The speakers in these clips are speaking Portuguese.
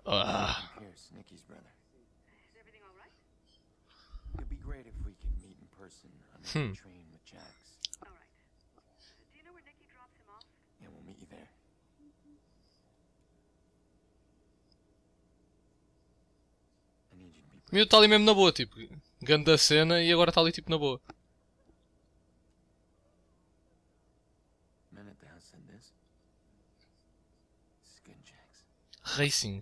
Ah. Pierce, Nikki's brother. Is everything all right? It'd be great if we could meet in person on the train with Jax. All right. Do you know where Nikki drops him off? Yeah, we'll meet you there. I need you to be O miúdo está ali mesmo na boa, tipo, ganda cena e agora está ali tipo na boa. Man at the house said this. This is good, Jax. Racing.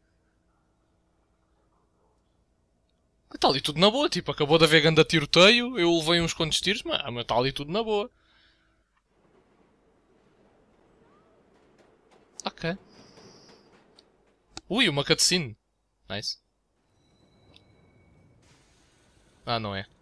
Está ali tudo na boa, tipo, acabou de haver ganda tiroteio, eu levei uns quantos tiros, mas está ali tudo na boa. Ok. Ui, uma cutscene. Nice. Ah, não é.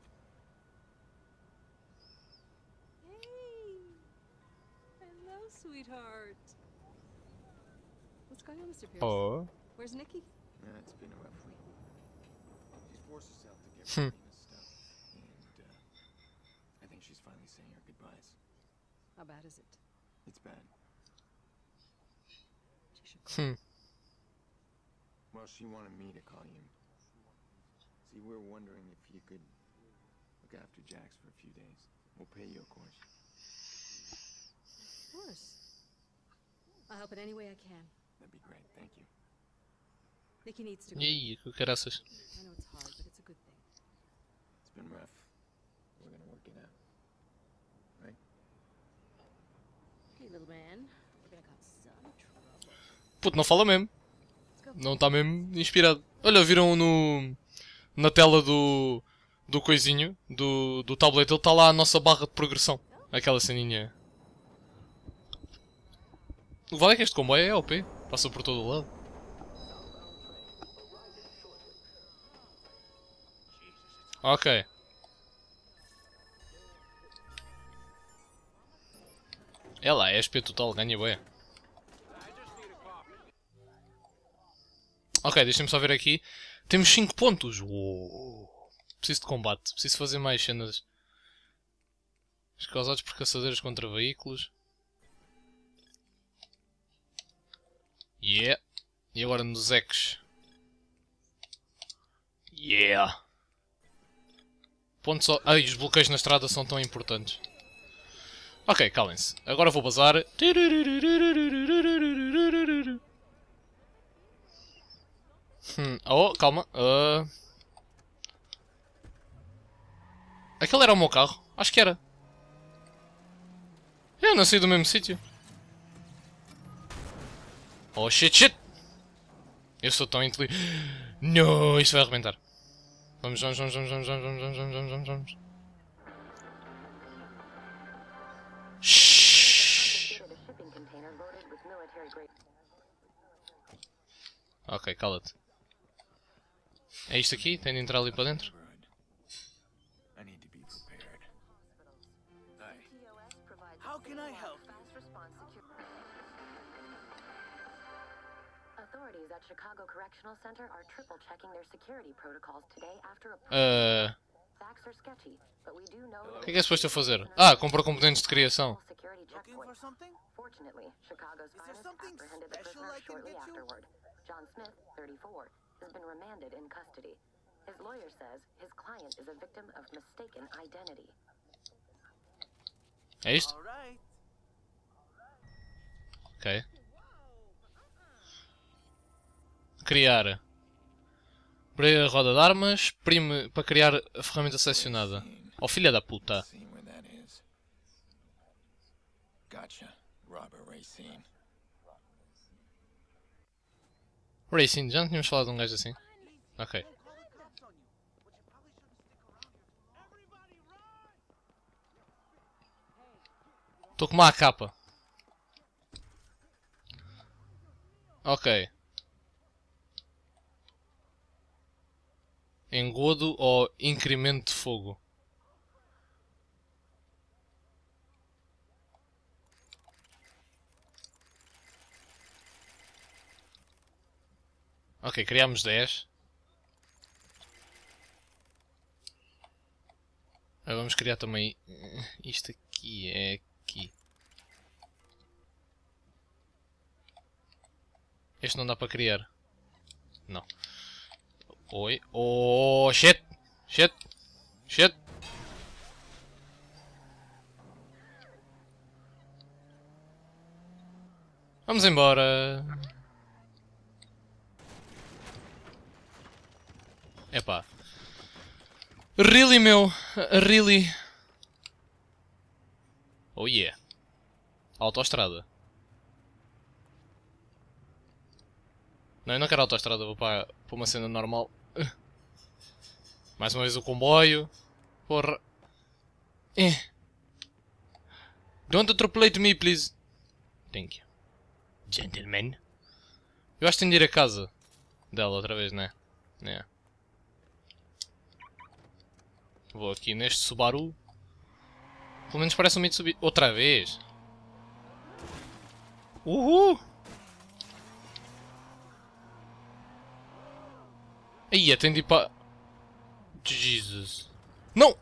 Hey. Hello, sweetheart. What's going on, Mr. Pierce? Oh. Where's Nikki? Yeah, it's been a rough week. She's forced herself to get rid of Nina's stuff. And, I think she's finally saying her goodbyes. How bad is it? It's bad. She should call. Well, she wanted me to call you. See, we're wondering if you could look after Jax for a few days. We'll pay you, of course. Of course. I'll help in any way I can. That'd be great, thank you. Nikki needs to go. Ih, que caraças. I know it's hard, but it's a good thing. It's been rough. We're gonna work it out. Right? Okay, little man. We're gonna cause some trouble. Puto, não fala mesmo. Não está mesmo inspirado. Olha, viram na tela do coisinho, do tablet, ele está lá a nossa barra de progressão. Aquela ceninha. O vale é que este comboio é OP. Passa por todo o lado. Ok. É lá, é SP total, ganha bué. Ok, deixa-me só ver aqui. Temos 5 pontos. Uou. Preciso de combate. Preciso fazer mais cenas. Os causados por caçadeiros contra veículos. Yeah. E agora nos X. Yeah. Ponto só. Ai, os bloqueios na estrada são tão importantes. Ok, calem-se. Agora vou bazar. Oh, calma. Aquele era o meu carro? Acho que era. Eu nasci do mesmo sítio. Oh shit, shit! Eu sou tão inteligente. Não, isso vai arrebentar. Vamos. Shhh. Ok, cala-te. É isto aqui? Tem de entrar ali para dentro? I need to be prepared. How can I help? Authorities at Chicago Correctional Center are triple checking their security protocols today after a facts are sketchy, but we do know O que é suposto eu fazer? Ah, comprar componentes de criação. security Looking for checkpoint. something? Fortunately, Chicago's Is there finest something apprehended the special prisoner I can shortly get you? afterward. John Smith, 34, has been remanded in custody. His lawyer says his client is a victim of mistaken identity. É isto? All right. Ok. Criar. Abrir a roda de armas. Prime para criar a ferramenta selecionada. Oh filha da puta. See where that is. Gotcha. Robert Racine. Racing, já não tínhamos falado de um gajo assim? Ok. Estou com uma capa. Ok. Engodo ou incremento de fogo. Ok, criamos 10. Agora vamos criar também isto aqui, é aqui. Este não dá para criar. Não. Oi. Oh, shit. Shit. Shit. Vamos embora. Epá. Really, meu. Really. Oh yeah. Autoestrada. Não, eu não quero autoestrada, vou para uma cena normal. Mais uma vez o comboio. Porra. Don't atropelate me, please. Thank you. Gentleman. Eu acho que tenho de ir a casa dela outra vez, né? É. Vou aqui neste Subaru. Pelo menos parece um Mitsubishi. Outra vez. Uhul! Aí, tem de ir para... Jesus. Não!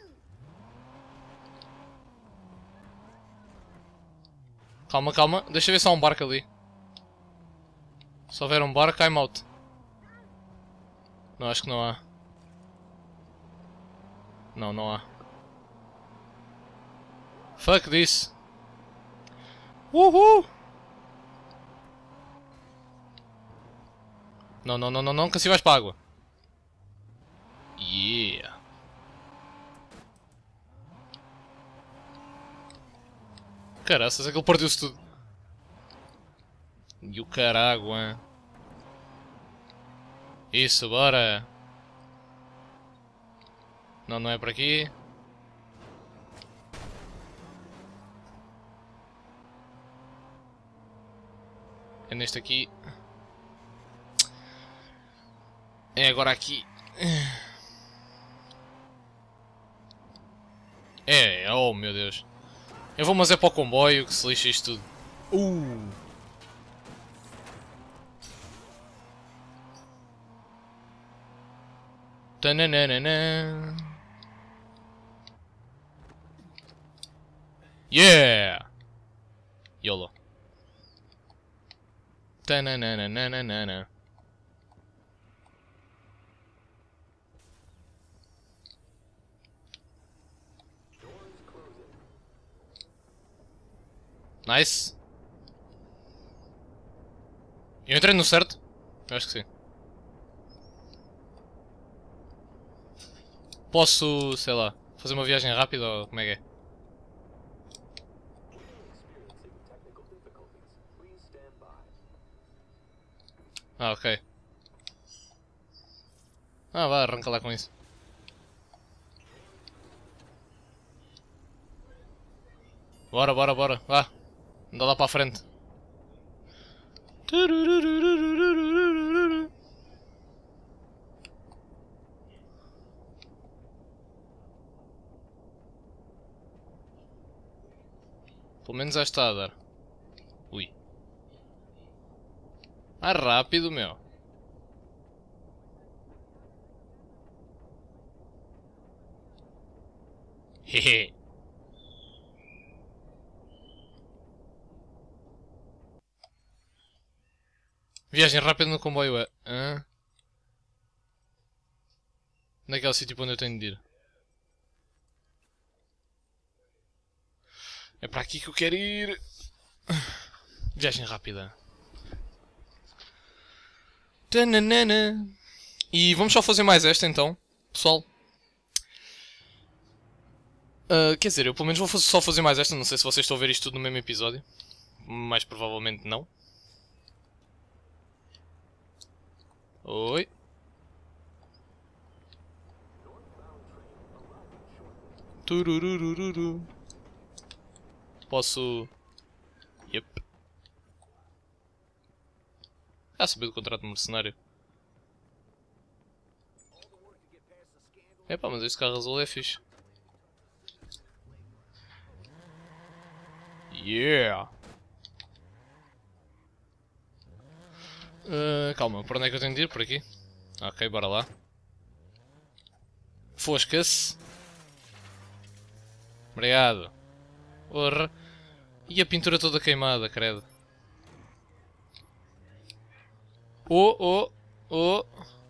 Calma, calma. Deixa eu ver se há um barco ali. Se houver um barco, I'm out. Não, acho que não há. Não, não há. Fuck this. Uhul! Não, não, não, não, não, que assim vais para a água. Yeah. Caraças, aquele perdeu-se tudo. E o carago, hein? Isso, bora. Não, não é por aqui. É neste aqui. É agora aqui. É, oh meu Deus. Eu vou mas é para o comboio que se lixa isto tudo. Tananana. Yeah! YOLO. Tananana. Nice. Eu entrei no certo? Eu acho que sim. Posso, sei lá, fazer uma viagem rápida ou como é que é? Ah, ok. Ah, vá, arranca lá com isso. Bora, bora, bora, vá. Anda lá para a frente. Pelo menos já está a dar. Ui. Ah, rápido, meu. Hehe. Viagem rápida no comboio é... Hã? Onde é que é o sítio para onde eu tenho de ir? É para aqui que eu quero ir. Viagem rápida. Tananana. E vamos só fazer mais esta então, pessoal. Quer dizer, eu pelo menos vou só fazer mais esta. Não sei se vocês estão a ver isto tudo no mesmo episódio. Mais provavelmente não. Oi. Tururururu. Posso... Yep. Saber do contrato de mercenário. Epá, mas este carro azul é fixe. Yeah! Calma, por onde é que eu tenho de ir? Por aqui? Ok, bora lá. Fosca-se. Obrigado. Porra. E a pintura toda queimada, credo. Oh, oh. Oh!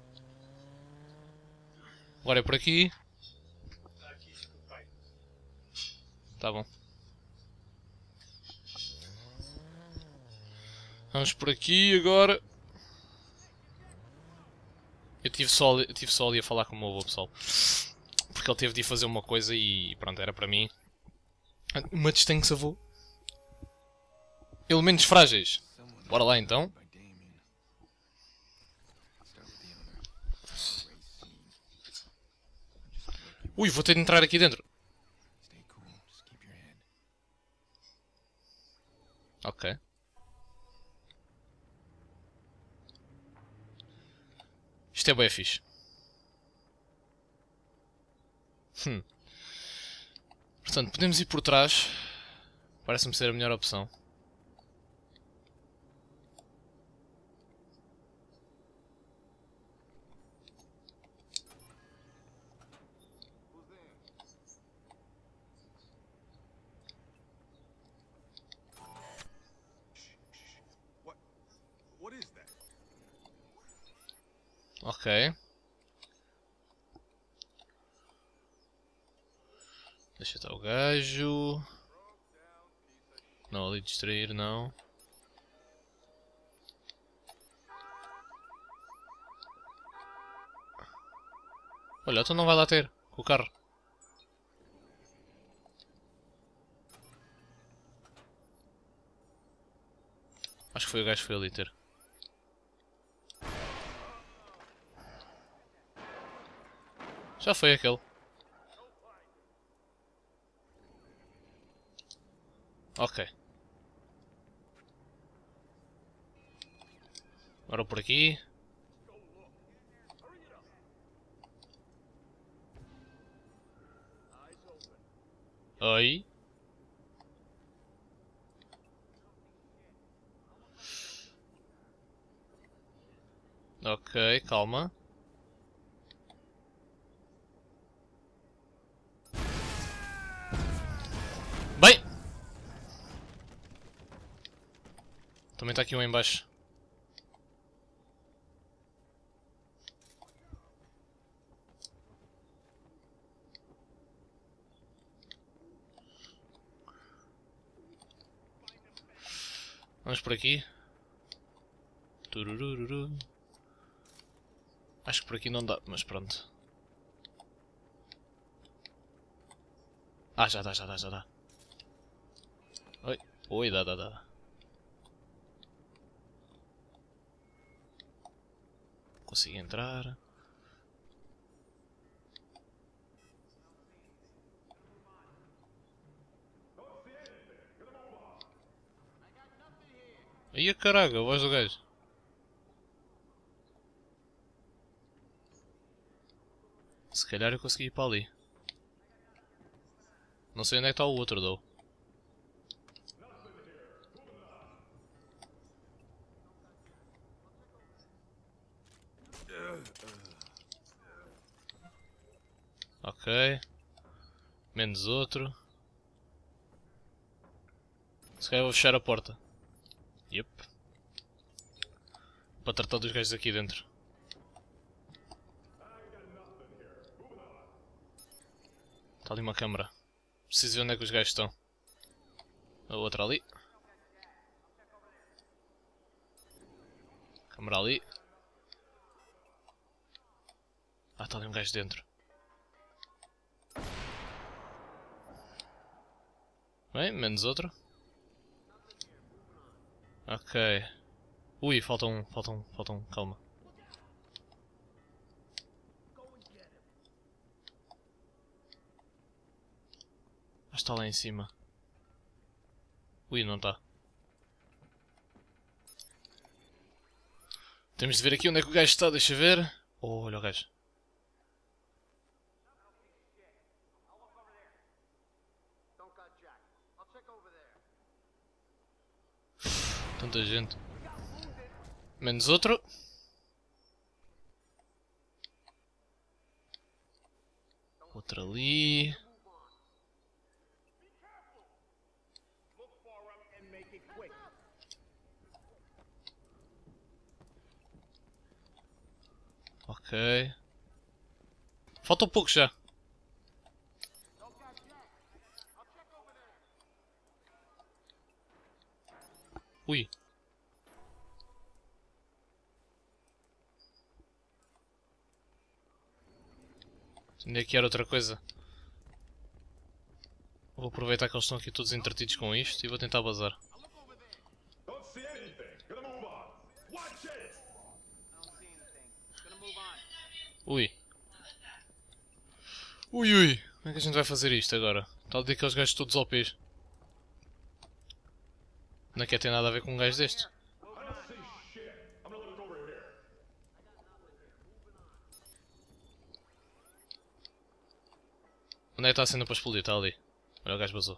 Agora é por aqui. Tá bom. Vamos por aqui agora. Eu tive só ali a falar com o meu avô, pessoal. Porque ele teve de ir fazer uma coisa e pronto, era para mim. Uma distância, avô. Elementos frágeis. Bora lá então. By Damien. Start with the owner. Racine. Ui, vou ter de entrar aqui dentro. Stay cool. Just keep your head. Ok. Isto é bué fixe. Portanto, podemos ir por trás. Parece-me ser a melhor opção. What is that? Ok. Deixa estar o gajo. Não, ali distrair, não. Olha, então não vai lá ter com o carro. Acho que foi o gajo que foi ali ter. Já foi aquele. Ok. Agora por aqui. Oi. Ok, calma. Bem! Também está aqui um em baixo. Vamos por aqui. Turururu. Acho que por aqui não dá, mas pronto. Ah, já dá, já dá, já dá. Oi, oi, dá. Consigo entrar. Aí a caraca, a voz do gajo. Se calhar eu consegui ir para ali. Não sei onde é que está o outro, though. Ok. Menos outro. Se calhar vou fechar a porta. Yep. Para tratar dos gajos aqui dentro. Está ali uma câmara. Preciso ver onde é que os gajos estão. A outra ali. Câmara ali. Ah, está ali um gajo dentro. Bem, menos outro. Ok. Ui, falta um. Calma. Ah, está lá em cima. Ui, não está. Temos de ver aqui onde é que o gajo está, deixa ver. Oh, olha o gajo. Tanta gente. Menos outro. Outro ali. Ok. Faltam poucos já. Ui. Ainda aqui era outra coisa. Vou aproveitar que eles estão aqui todos entretidos com isto e vou tentar bazar. Ui. Ui ui. Como é que a gente vai fazer isto agora? Está a dizer aqueles gajos todos OPs. Não quer ter nada a ver com um gajo destes. Onde é que está a cena para explodir? Está ali. Olha, o gajo vazou.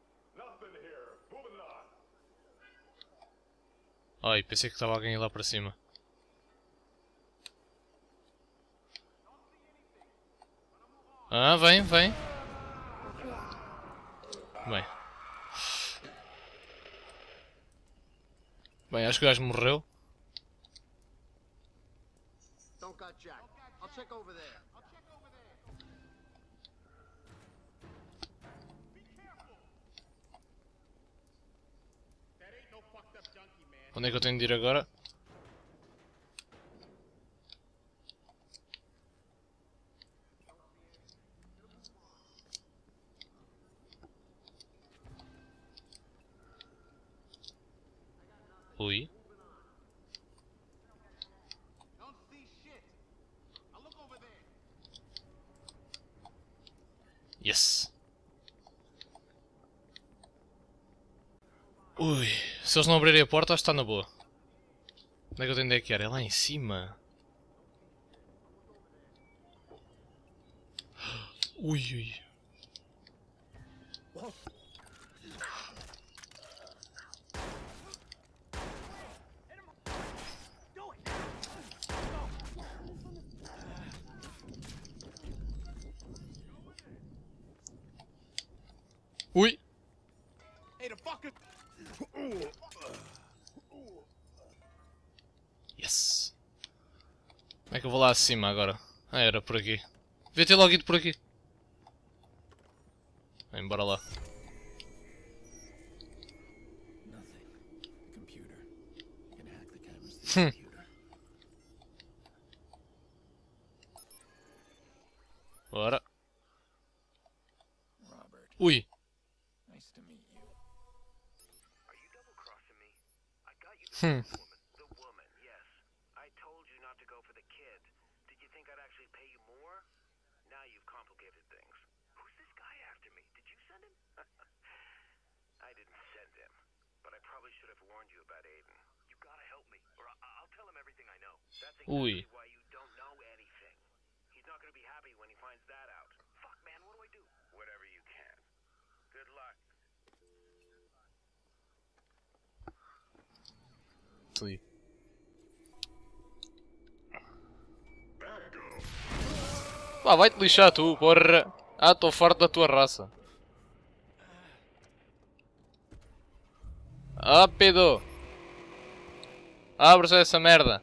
Ai, pensei que estava alguém lá para cima. Ah, vem, vem. Bem. Bem, acho que o gajo morreu. Don't got Jack. I'll check over there. Onde é que eu tenho de ir agora? Ui. Yes. Ui. Se eles não abrirem a porta, acho que está na boa. Onde é que eu tenho de ir? É lá em cima. Ui, ui. Ui. Yes. Como é que eu vou lá acima agora? Ah, era por aqui. Devia ter logo ido por aqui. Bem, bora lá. Bora. Ui. Nice to meet you. Are you double-crossing me? I got you the woman. The woman, yes. I told you not to go for the kid. Did you think I'd actually pay you more? Now you've complicated things. Who's this guy after me? Did you send him? I didn't send him, but I probably should have warned you about Aiden. You gotta help me, or I'll tell him everything I know. That's exactly why you don't know anything. He's not gonna be happy when he finds that out. Fuck, man, what do I do? Whatever you can. Good luck. Ui. Pá, vai-te lixar tu, porra. Ah, estou farto da tua raça. Ah, pedo. Abre-se essa merda.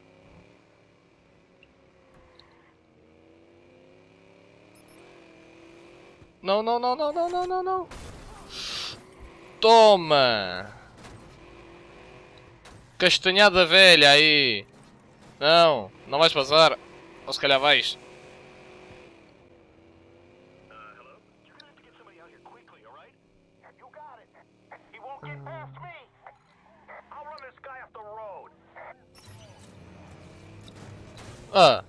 Não, não, não, não, não, não, não, não. Toma. Castanhada velha aí. Não, não vais passar. Ou se calhar vais. Hello? You're gonna have to get somebody out here quickly, alright? You got it. He won't get past me. I'll run this guy off the road. Ah.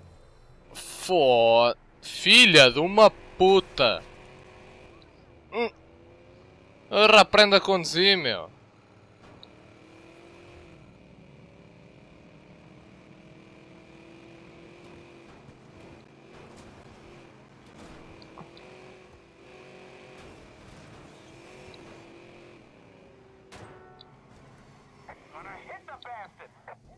Filha de uma puta. Ora, aprenda a conduzir, meu. Gonna hit the bastard.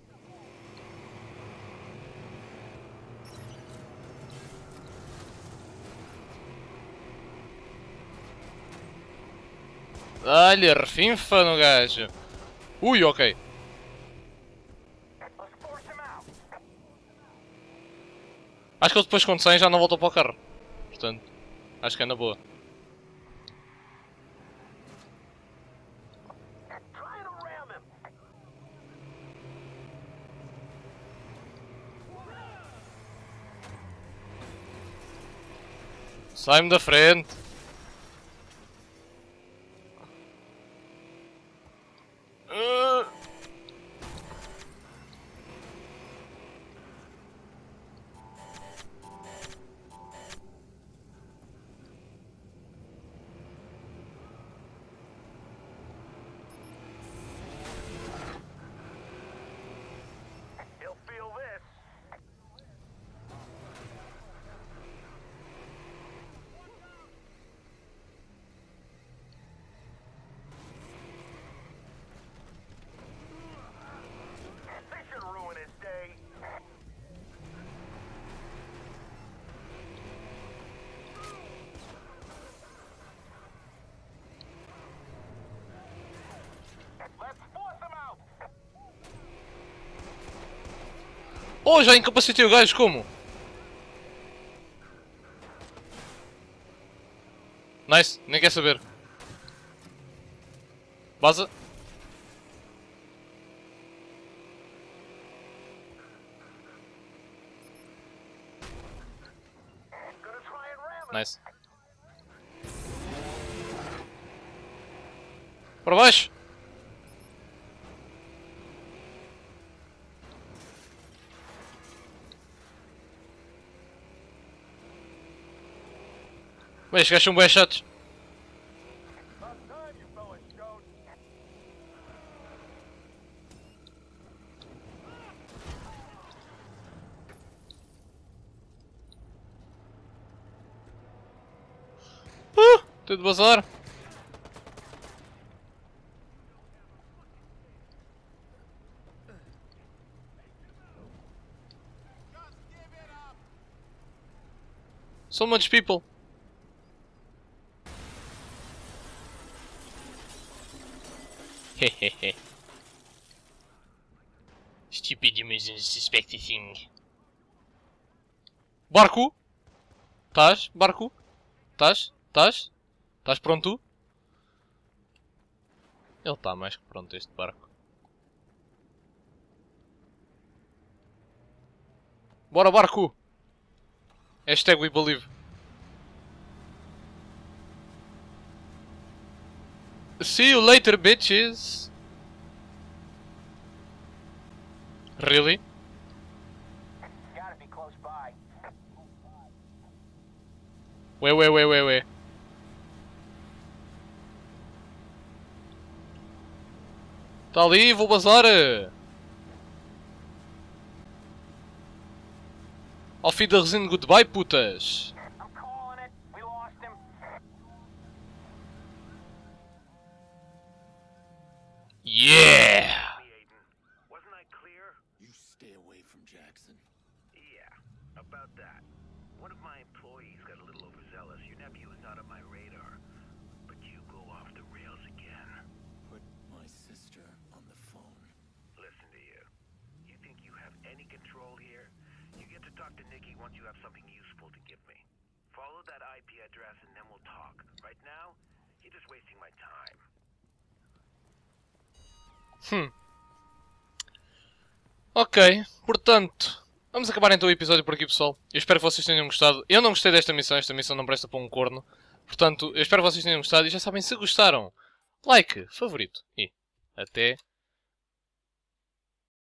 Olha, refinfa no gajo. Ui, ok. Let's force him out. Acho que eles depois quando saem já não voltam para o carro. Portanto, acho que é na boa. Sai-me da frente. He'll feel this. This should ruin his day. Let's force him out. Oh, já incapacitei o gajo, como? Nice, nem quer saber. Baza. Gonna try and ram him. Nice. Para baixo. Bem, estes gajos são bem chatos. About time you fellas showed. Tem de bazar. So much people. Hehehe. Stupid and suspect thing. Barco? Estás? Barco? Estás? Estás? Estás pronto? Ele está mais que pronto, este barco. Bora, barco! Hashtag we believe. See you later, bitches! Really? Gotta be close by. Wait. Tá ali, vou bazar! Auf Wiedersehen, goodbye, putas! I'm calling it. We lost him. Yeah! Wasn't I clear? You stay away from Jackson. Yeah, about that. One of my employees got a little overzealous. Your nephew is not on my radar. But you go off the rails again. Put my sister on the phone. Listen to you. You think you have any control here? You get to talk to Nikki once you have something useful to give me. Follow that IP address and then we'll talk. Right now, you're just wasting my time. Ok, portanto, vamos acabar então o episódio por aqui, pessoal. Eu espero que vocês tenham gostado. Eu não gostei desta missão não presta para um corno. Portanto, eu espero que vocês tenham gostado e já sabem, se gostaram, like, favorito e até